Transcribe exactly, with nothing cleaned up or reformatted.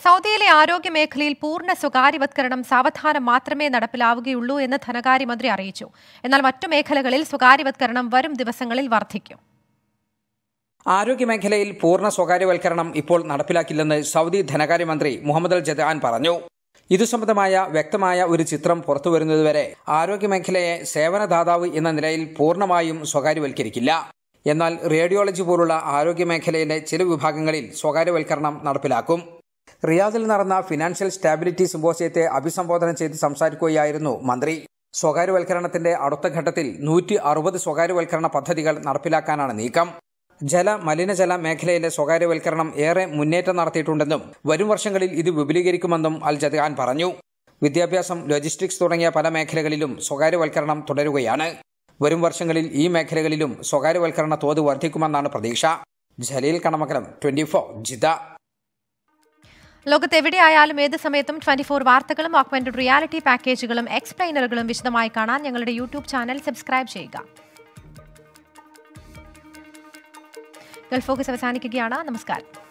സൗദിയിലെ ആരോഗ്യ മേഖലയിൽ പൂർണ്ണ സ്വകാര്യവത്കരണം സാവധാനം മാത്രമേ നടപ്പിലാവുകയുള്ളൂ എന്ന് ധനകാര്യമന്ത്രി അറിയിച്ചു. എന്നാൽ മറ്റു മേഖലകളിൽ സ്വകാര്യവത്കരണം വരും ദിവസങ്ങളിൽ വർദ്ധിക്കും. ആരോഗ്യമേഖലയിൽ പൂർണ്ണ സ്വകാര്യവൽക്കരണം ഇപ്പോൾ നടപ്പിലാക്കില്ലെന്ന് സൗദി ധനകാര്യമന്ത്രി മുഹമ്മദ് അൽ ജദ്ആൻ പറഞ്ഞു. ഇതു സംബന്ധമായ വ്യക്തമായ ഒരു ചിത്രം പുറത്തുവരുന്നതുവരെ ആരോഗ്യമേഖലയെ സേവനദാതാവ് എന്ന നിലയിൽ പൂർണ്ണമായും സ്വകാര്യവൽക്കരിക്കില്ല. എന്നാൽ റേഡിയോളജി പോലുള്ള ആരോഗ്യമേഖലയിലെ ചില വിഭാഗങ്ങളിൽ സ്വകാര്യവൽക്കരണം നടപ്പിലാക്കും. റിയാദിൽ നടന്ന ഫിനാൻഷ്യൽ സ്റ്റാബിലിറ്റി സിമ്പോസിയത്തെ അഭിസംബോധന ചെയ്ത് സംസാരിക്കുകയായിരുന്നു മന്ത്രി. സ്വകാര്യവൽക്കരണത്തിന്റെ അടുത്ത ഘട്ടത്തിൽ നൂറ്റി അറുപത് സ്വകാര്യവൽക്കരണ പദ്ധതികൾ നടപ്പിലാക്കാനാണ് നീക്കം. ജല മലിനജല മേഖലയിലെ സ്വകാര്യവൽക്കരണം ഏറെ മുന്നേറ്റം നടത്തിയിട്ടുണ്ടെന്നും വരും വർഷങ്ങളിൽ ഇത് വിപുലീകരിക്കുമെന്നും അൽ ജദ്ആൻ പറഞ്ഞു. വിദ്യാഭ്യാസം, ലോജിസ്റ്റിക്സ് തുടങ്ങിയ പല മേഖലകളിലും സ്വകാര്യവൽക്കരണം തുടരുകയാണ്. വരും വർഷങ്ങളിൽ ഈ മേഖലകളിലും സ്വകാര്യവൽക്കരണ തോത് വർദ്ധിക്കുമെന്നാണ് പ്രതീക്ഷ. Jaleel Kanamakalam, twenty four, Jeddah. ലോകത്തെവിടെയായാലും ഏത് സമയത്തും ട്വന്റി ഫോർ വാർത്തകളും ഓഗ്മെന്റഡ് റിയാലിറ്റി പാക്കേജുകളും എക്സ്പ്ലെയിനറുകളും വിശദമായി കാണാൻ ഞങ്ങളുടെ യൂട്യൂബ് ചാനൽ സബ്സ്ക്രൈബ് ചെയ്യുക. ഗൾഫ് ഫോക്കസ് അവസാനിക്കുകയാണ്. നമസ്കാരം.